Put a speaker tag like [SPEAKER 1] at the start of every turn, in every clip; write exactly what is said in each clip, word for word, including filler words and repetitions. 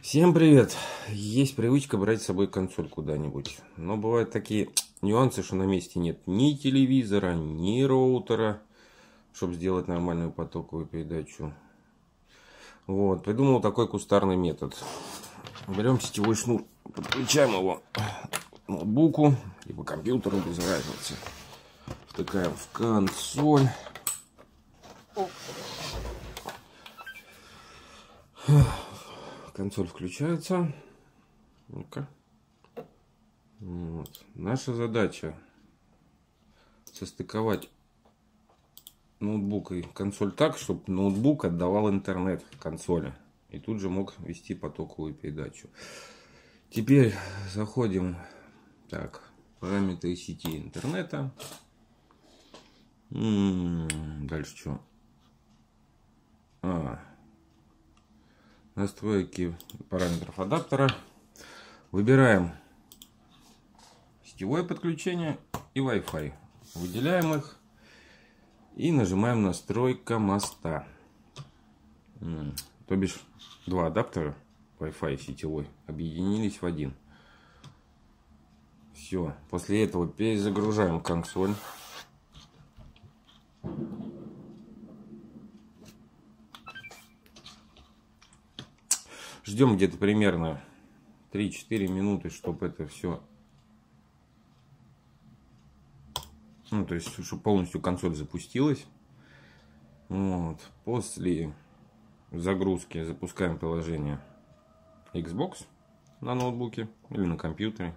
[SPEAKER 1] Всем привет! Есть привычка брать с собой консоль куда-нибудь. Но бывают такие нюансы, что на месте нет ни телевизора, ни роутера, чтобы сделать нормальную потоковую передачу. Вот, придумал такой кустарный метод. Берем сетевой шнур, подключаем его к ноутбуку, либо компьютеру, без разницы. Втыкаем в консоль. Консоль включается. Ну-ка. Вот. Наша задача состыковать ноутбук и консоль так, чтобы ноутбук отдавал интернет консоли. И тут же мог вести потоковую передачу. Теперь заходим. Так, параметры сети интернета. М-м, дальше что? А, настройки параметров адаптера. Выбираем сетевое подключение и Wi-Fi. Выделяем их и нажимаем настройка моста. То бишь два адаптера Wi-Fi и сетевой объединились в один. Все. После этого перезагружаем консоль. Ждем где-то примерно три-четыре минуты, чтобы это все, ну, то есть, чтобы полностью консоль запустилась. Вот. После загрузки запускаем приложение Xbox на ноутбуке или на компьютере.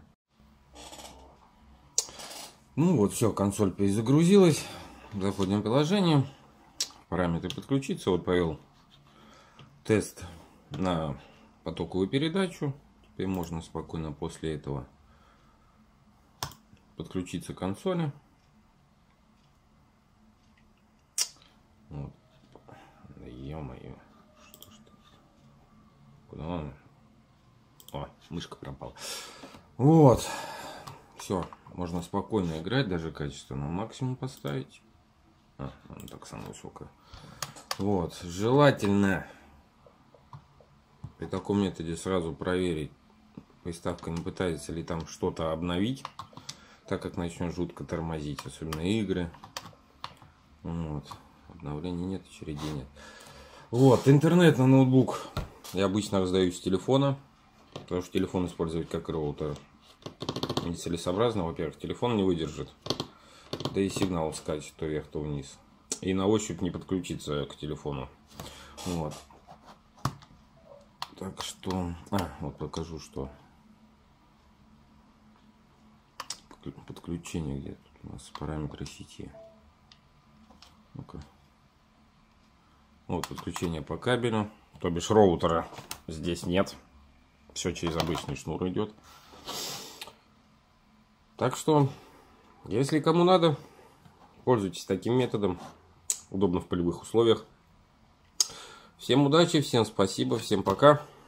[SPEAKER 1] Ну вот, все, консоль перезагрузилась. Заходим в приложение. Параметры подключиться. Вот провел тест на потоковую передачу. Теперь можно спокойно после этого подключиться к консоли. Вот. Да ё-моё. Что ж ты? Куда он? О, мышка пропала. Вот. Все. Можно спокойно играть. Даже качество на максимум поставить. А, она так самая высокая. Вот. Желательно при таком методе сразу проверить, приставка не пытается ли там что-то обновить, так как начнет жутко тормозить, особенно игры. Вот. Обновлений нет, очередей нет. Вот, интернет на ноутбук я обычно раздаю с телефона, потому что телефон использовать как роутер нецелесообразно. Во-первых, телефон не выдержит, да и сигнал скачет то вверх, то вниз. И на ощупь не подключиться к телефону. Вот. Так что, а, вот покажу, что подключение, где тут у нас параметры сети. Ну-ка. Вот подключение по кабелю, то бишь роутера здесь нет. Все через обычный шнур идет. Так что, если кому надо, пользуйтесь таким методом. Удобно в полевых условиях. Всем удачи, всем спасибо, всем пока.